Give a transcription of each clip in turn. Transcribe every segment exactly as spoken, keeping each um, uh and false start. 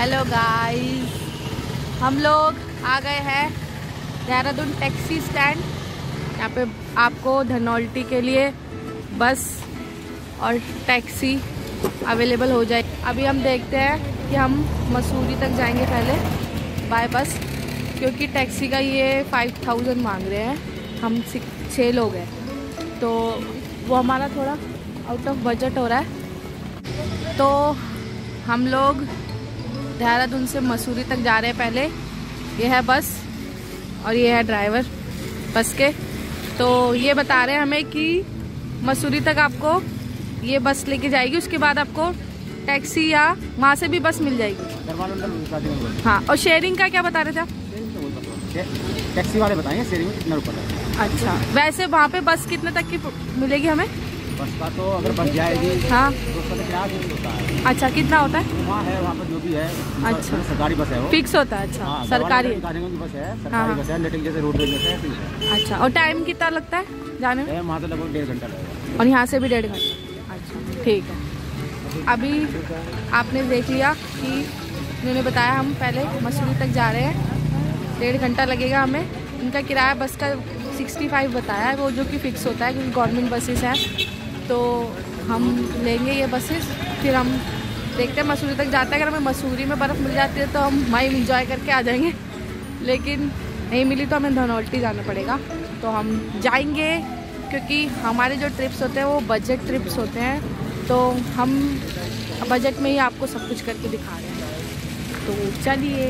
Hello guys, हम लोग आ गए हैं देहरादून टैक्सी स्टैंड। यहाँ पे आपको धनौल्टी के लिए बस और टैक्सी अवेलेबल हो जाए। अभी हम देखते हैं कि हम मसूरी तक जाएंगे पहले बाय बस, क्योंकि टैक्सी का ये फाइव थाउजेंड मांग रहे हैं। हम छः लोग हैं तो वो हमारा थोड़ा आउट ऑफ बजट हो रहा है। तो हम लोग देहरादून से मसूरी तक जा रहे हैं। पहले ये है बस और ये है ड्राइवर बस के। तो ये बता रहे हैं हमें कि मसूरी तक आपको ये बस लेके जाएगी, उसके बाद आपको टैक्सी या वहाँ से भी बस मिल जाएगी। हाँ, और शेयरिंग का क्या बता रहे थे आप? टैक्सी वाले बताएंगे शेयरिंग कितना रुपये है। अच्छा, वैसे वहाँ पे बस कितने तक की मिलेगी हमें? बस का तो अगर बस जाएगी हाँ तो उसका किराया होता है। अच्छा, कितना होता है? वहाँ है, वहाँ पर जो भी है। अच्छा, सरकारी बस है वो, फिक्स होता है। अच्छा, हाँ, सरकारी बस है, सरकारी हाँ। बस है, लेकिन जैसे रोड है। अच्छा, और टाइम कितना लगता है जाने में? वहाँ तो लगभग डेढ़ घंटा लगेगा और यहाँ से भी डेढ़ घंटा। अच्छा ठीक है। अभी आपने देख लिया कि उन्होंने बताया हम पहले मसूरी तक जा रहे हैं, डेढ़ घंटा लगेगा हमें। इनका किराया बस का सिक्सटी फाइव बताया है, वो जो कि फ़िक्स होता है क्योंकि गवर्नमेंट बसेस हैं। तो हम लेंगे ये बसेस, फिर हम देखते हैं मसूरी तक जाते हैं। अगर हमें मसूरी में बर्फ़ मिल जाती है तो हम वहीं इंजॉय करके आ जाएंगे, लेकिन नहीं मिली तो हमें धनौल्टी जाना पड़ेगा। तो हम जाएंगे क्योंकि हमारे जो ट्रिप्स होते हैं वो बजट ट्रिप्स होते हैं, तो हम बजट में ही आपको सब कुछ करके दिखा रहे हैं। तो चलिए,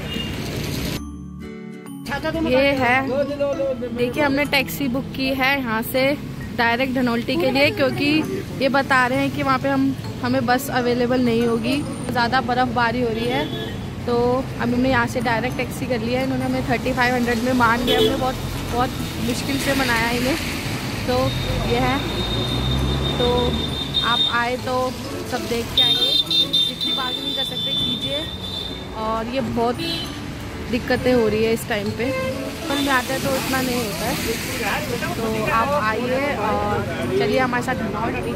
ये है, देखिए हमने टैक्सी बुक की है यहाँ से डायरेक्ट धनौल्टी के लिए, क्योंकि ये बता रहे हैं कि वहाँ पे हम हमें बस अवेलेबल नहीं होगी, ज़्यादा बर्फ़बारी हो रही है। तो अभी हमने यहाँ से डायरेक्ट टैक्सी कर लिया है। इन्होंने हमें थर्टी फाइव हंड्रेड में मान लिया, हमने बहुत बहुत मुश्किल से मनाया इन्हें। तो ये है, तो आप आए तो सब देख के आइए, जितनी बार्गेनिंग कर सकते कीजिए। और ये बहुत दिक्कतें हो रही है इस टाइम पे, पर में आते हैं तो उतना नहीं होता है। तो आप आइए और चलिए हमारे साथ धनौल्टी।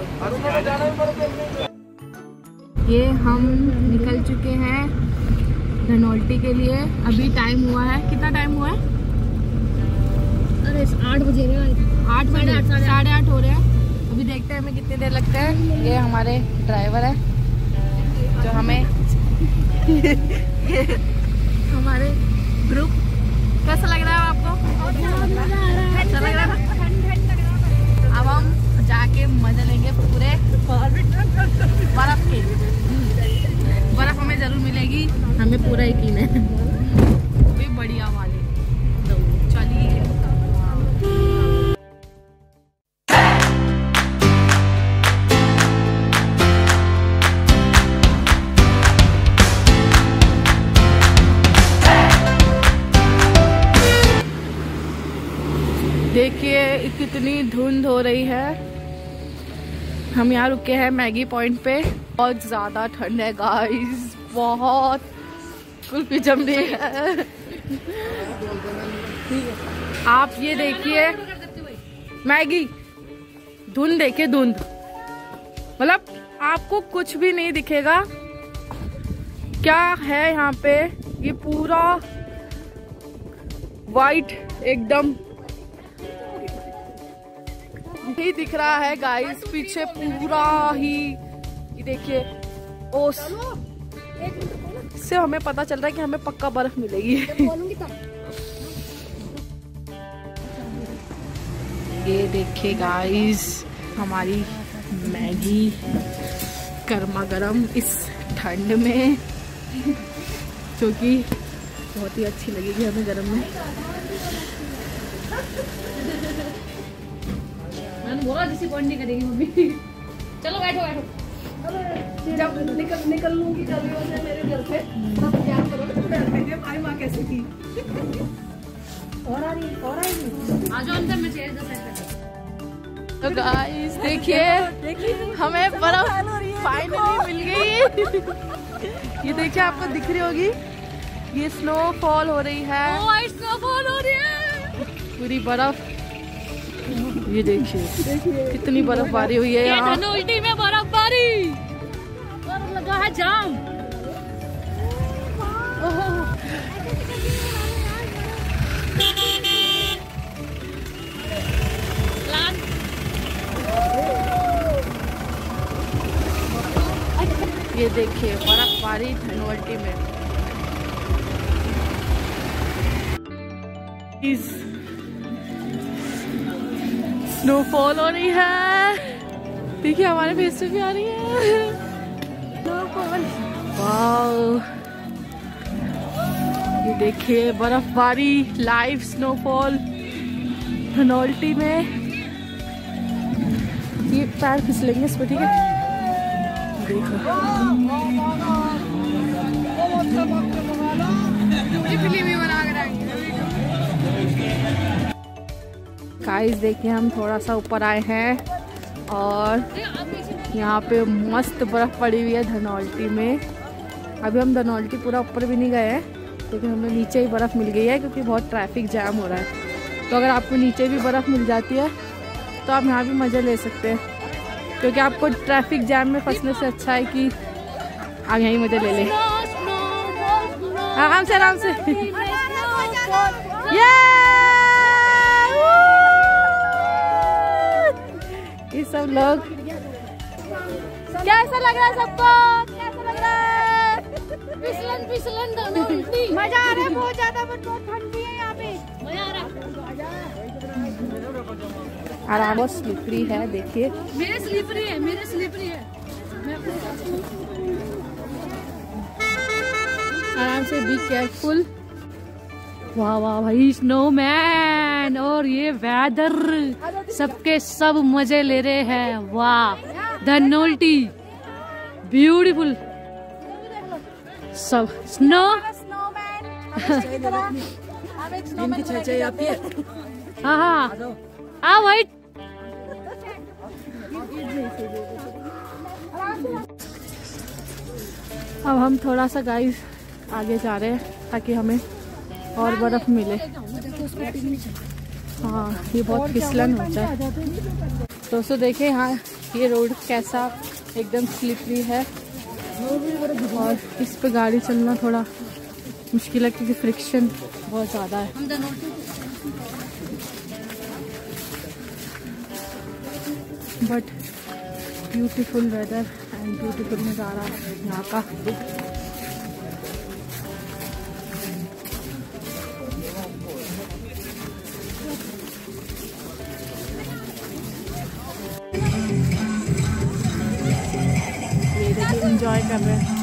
ये हम निकल चुके हैं धनौल्टी के लिए। अभी टाइम हुआ है, कितना टाइम हुआ है? अरे आठ बजे आठ बजे साढ़े आठ हो रहे हैं। अभी देखते हैं हमें कितनी देर लगता है। ये हमारे ड्राइवर है जो हमें ये हमारे ग्रुप। कैसा लग रहा है आपको? अच्छा लग रहा है। अब हम जाके मजा लेंगे पूरे बर्फ के। बर्फ हमें जरूर मिलेगी, हमें पूरा यकीन है, वो भी बढ़िया वाले। तो चलिए, देखिए कितनी धुंध हो रही है। हम यहाँ रुके हैं मैगी पॉइंट पे। बहुत ज़्यादा ठंड है गाइस, बहुत कुल्फी जम रही है। आप ये देखिए मैगी, धुंध देखिए, धुंध मतलब आपको कुछ भी नहीं दिखेगा क्या है यहाँ पे। ये पूरा वाइट एकदम नहीं दिख रहा है गाइस, पीछे पूरा ही ये देखिए ओस से हमें पता चल रहा है कि हमें पक्का बर्फ मिलेगी। ये देखिए गाइस हमारी मैगी गर्मा गर्म इस ठंड में, जो कि बहुत ही अच्छी लगेगी हमें गर्म में। बोला डिसअपॉइंट नहीं करेगी मम्मी। चलो बैठो बैठो। जब निकल निकल लूंगी गलियों से मेरे घर से तब याद करो भाई माँ कैसी थी। और आ रही और आ रही आ जाओ अंदर में चेयर दो। तो गाइस देखिए हमें बर्फ फाइनली मिल गई। ये देखिए आपको दिख रही होगी, ये स्नोफॉल हो रही है। ओह स्नोफॉल हो रही है, पूरी बर्फ। ये देखिए कितनी बर्फबारी हुई है यहाँ। धनौल्टी में बर्फबारी, बर्फ लगा है जाम। ये देखिए बर्फबारी धनवल्टी में। स्नोफॉल हो रही है, देखिए हमारे फेस पे भी आ रही है स्नोफॉल। वाओ, ये देखिए बर्फबारी, लाइव स्नोफॉल धनौल्टी में। ये पैर फिसलेंगे इस पर, ठीक है। देखो गाइस, देखिए हम थोड़ा सा ऊपर आए हैं और यहाँ पे मस्त बर्फ पड़ी हुई है धनौल्टी में। अभी हम धनौल्टी पूरा ऊपर भी नहीं गए हैं, लेकिन हमें नीचे ही बर्फ़ मिल गई है क्योंकि बहुत ट्रैफिक जैम हो रहा है। तो अगर आपको नीचे भी बर्फ़ मिल जाती है तो आप यहाँ भी मज़े ले सकते हैं, क्योंकि आपको ट्रैफिक जैम में फंसने से अच्छा है कि आप यहीं मज़े ले लें आराम से आराम से। ये ये सब लोग, कैसा लग रहा है सबको? कैसा लग रहा है? फिसलन फिसलन धनौल्टी मजा आ रहा है बहुत ज्यादा, बट बहुत ठंडी है यहाँ पे। मजा आ रहा है, आराम और स्लिपरी है। देखिए मेरे स्लिपरी है, मेरे स्लिपरी है। आराम से, बी केयरफुल। वाह वाह भाई, स्नोमैन और ये वेदर, सबके सब मजे ले रहे हैं। वाह धनौल्टी ब्यूटीफुल, सब स्नो। हाँ हाँ हाँ भाई। अब हम थोड़ा सा गाइस आगे जा रहे हैं ताकि हमें और बर्फ मिले। हाँ, ये बहुत फिसलन होता है। दोस्तों देखिए यहाँ ये रोड कैसा एकदम स्लिपरी है और इस पे गाड़ी चलना थोड़ा मुश्किल है क्योंकि फ्रिक्शन बहुत ज़्यादा है। But beautiful weather and beautiful नज़ारा यहाँ का। ये देखिए एंजॉय कर रहे हैं।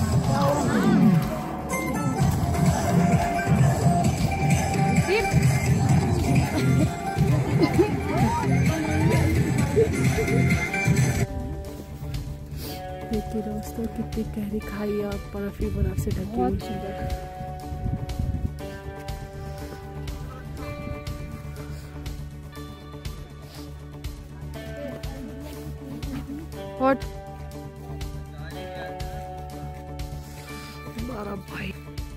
देखिए दोस्तों कितनी गहरी खाई और बर्फ ही बर्फ से ढकी हुई है। और हमारा भाई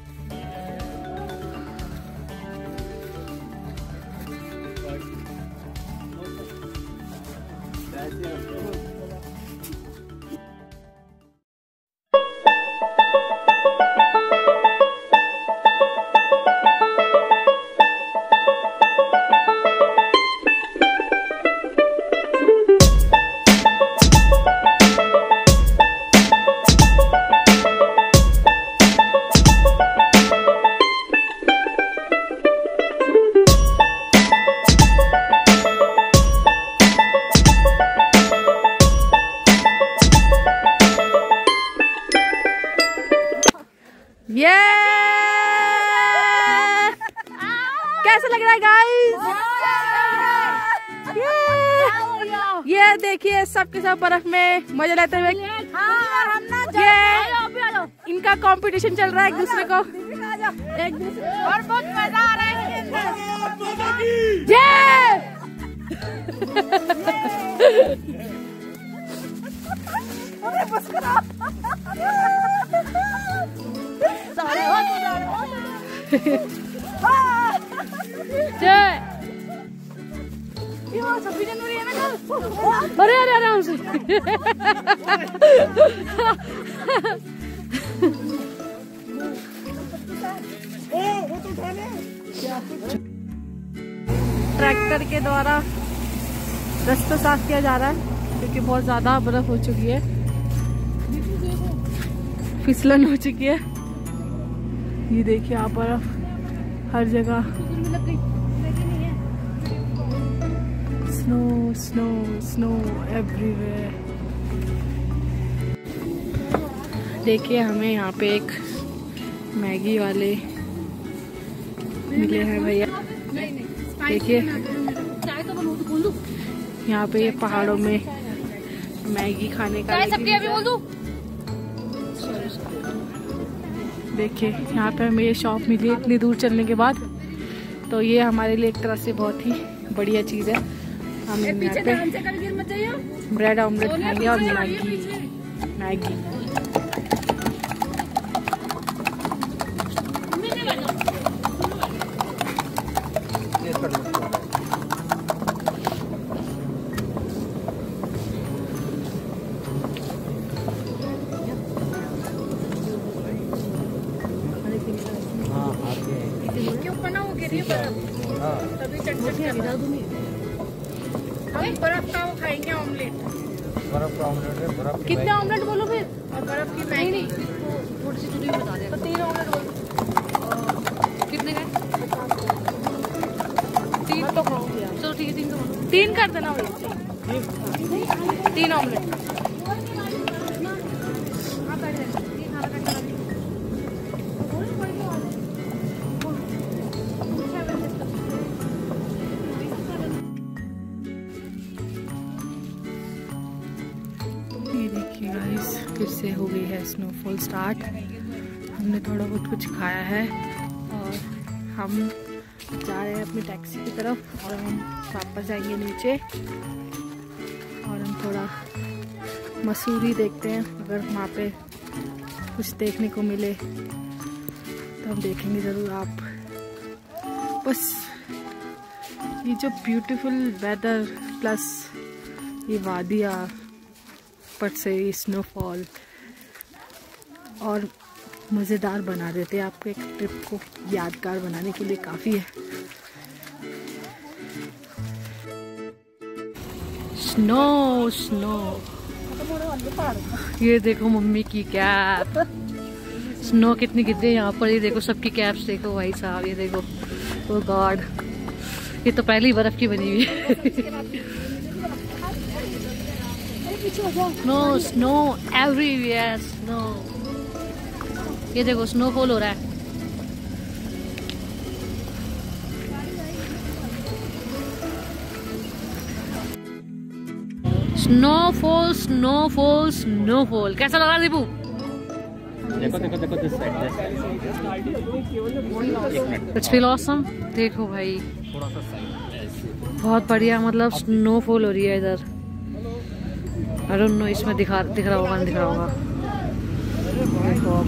ये कैसा लग रहा है गाइस? ये ये देखिए सबके सब बर्फ में मजा लेते हुए। ये इनका कंपटीशन चल रहा है एक दूसरे को, एक दूसरे और बहुत मजा आ रहा है। छब्बीस जनवरी है ना कल। अरे अरे आराम से। ट्रैक्टर के द्वारा रास्ता साफ किया जा रहा है क्योंकि बहुत ज्यादा बर्फ हो चुकी है। फिसलन हो चुकी है। ये देखिए आप बर्फ हर जगह, स्नो स्नो स्नो एवरीवेयर। देखिए हमें यहाँ पे एक मैगी वाले मिले हैं भैया। देखिए यहाँ पे ये पहाड़ों में मैगी खाने का देखिए यहाँ पे हमें ये शॉप मिली इतनी दूर चलने के बाद, तो ये हमारे लिए एक तरह से बहुत ही बढ़िया चीज़ है। हम यहाँ पे ब्रेड ऑमलेट खाएंगे और मैगी मैगी बर्फ का वो खाएंगे ऑमलेट। बर्फ का ऑमलेट है, बर्फ कितने ऑमलेट बोलो फिर? और बर्फ की मैगी नहीं, थोड़ी सी दूरी बता दे। तो तीन ऑमलेट बोलो। कितने का? तीन तो खाऊंगी यार। चलो ठीक है, तीन तो तीन कर देना भैया, तीन ऑमलेट। ये देखिए गाइस फिर से हो गई है स्नोफॉल स्टार्ट। हमने थोड़ा बहुत कुछ खाया है और हम जा रहे हैं अपनी टैक्सी की तरफ और हम वापस जाएंगे नीचे और हम थोड़ा मसूरी देखते हैं। अगर वहाँ पे कुछ देखने को मिले तो हम देखेंगे ज़रूर। आप बस ये जो ब्यूटीफुल वेदर प्लस ये वादियाँ पर से स्नोफॉल और मज़ेदार बना देते हैं आपके एक ट्रिप को यादगार बनाने के लिए काफ़ी है। स्नो स्नो ये देखो मम्मी की कैप, स्नो कितनी गिर रही है यहाँ पर। ये देखो सबकी कैप्स देखो भाई साहब, ये देखो ओ गॉड, ये तो पहली बर्फ की बनी हुई है। Snow snow everywhere snow. ये देखो स्नोफॉल हो रहा है। स्नोफॉल स्नोफॉल स्नोफॉल कैसा लगा दीपू? देखो देखो देखो this side, this side. It's feel awesome. देखो भाई थोड़ा सा साइड बहुत बढ़िया, मतलब स्नोफॉल हो रही है इधर। आई डोंट नो इसमें दिखा दिख रहा होगा नहीं दिख रहा होगा। देखो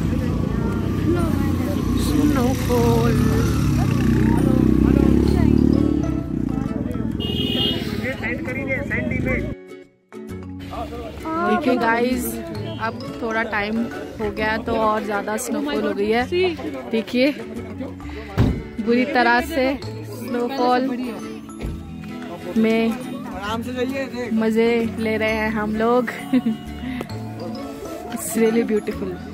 स्नोफॉल। देखिए गाइस अब थोड़ा टाइम हो गया तो और ज्यादा स्नोफॉल हो गई है। देखिए बुरी तरह से स्नोफॉल में मजे ले रहे हैं हम लोग। It's really beautiful.